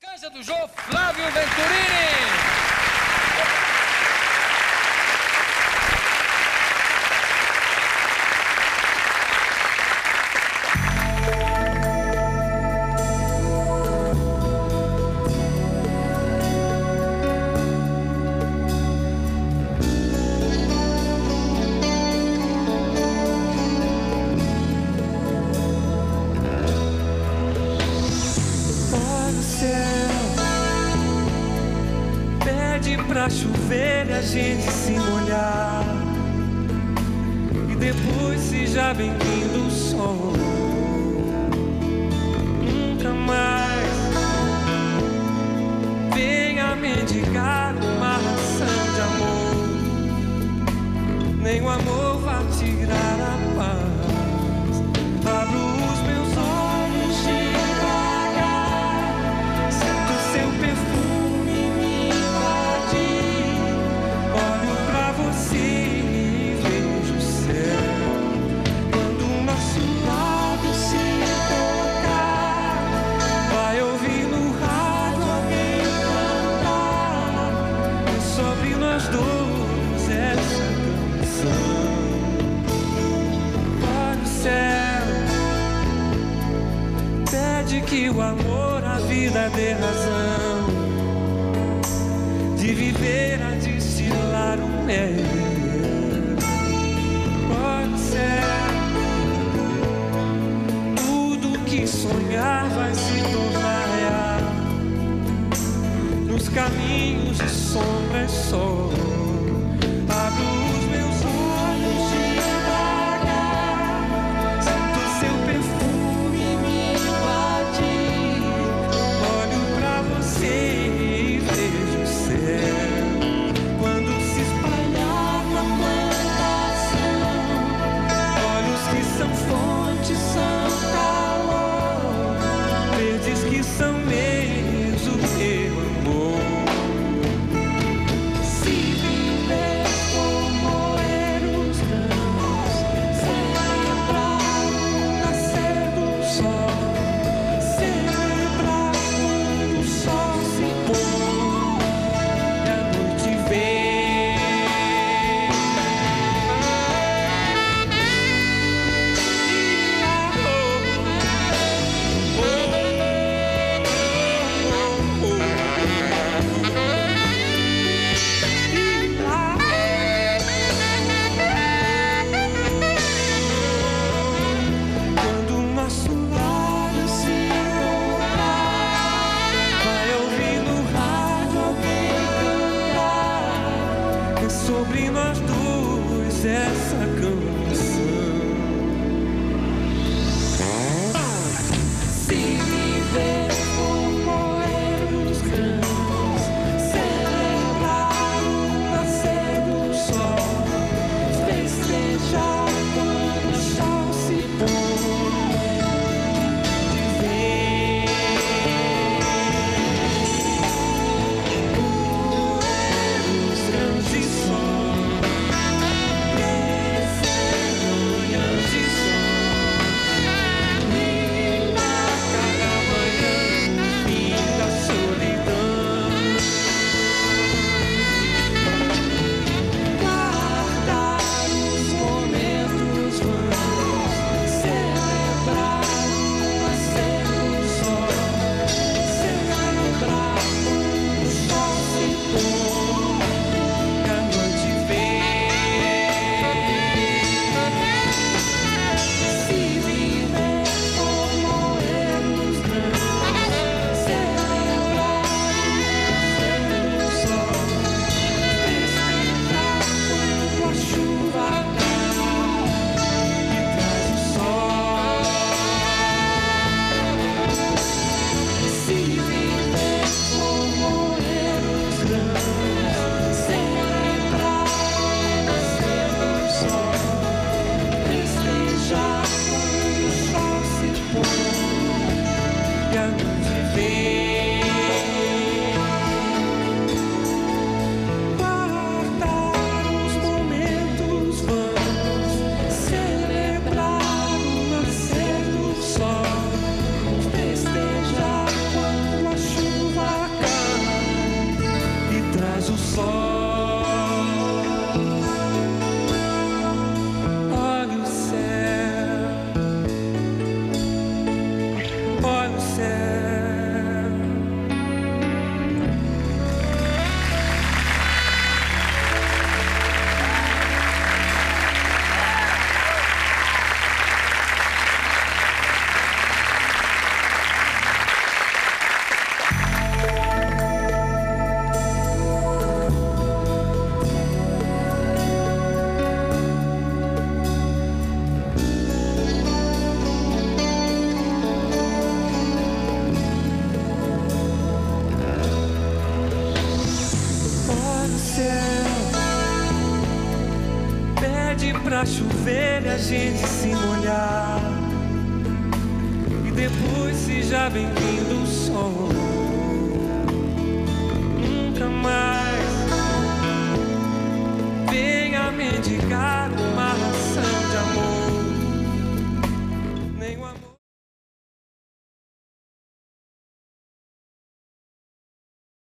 Casa do Jô, Flávio Venturini. Pra chover e a gente se molhar, e depois seja bem-vindo o sol. Nunca mais venha mendigar uma ração de amor, nem o amor vai tirar a paz. Abro os meus olhos devagar, sinto seu perfume me invadir. Olho pra você e vejo o céu. Quando o nosso lado se tocar, vai ouvir no rádio alguém cantar. É sobre nós dois essa canção. Olha o céu, pede que o amor, a vida dê razão de viver a destilar o mel. Pode ser, tudo que sonhar vai se tornar real, nos caminhos de sombra e sol. Abro os meus olhos devagar, sinto seu perfume me invadir. Olho pra você e vejo o céu. Quando se espalhar na plantação, olhos que são fonte, são calor, verdes que são meios, o teu amor. Se viver como moer os grãos, celebrar o nascer do sol, celebrar quando o sol se põe e a noite vem. Quando o nosso lado se tocar, vai ouvir no rádio alguém cantar. É sobre nós dois essa canção. Se viver como moer os grãos, celebrar o nascer do sol, festejar quando o sol se põe de vez. Moer os grãos de sol, descer pra chover e a gente se molhar, e depois seja bem-vindo o sol. Nunca mais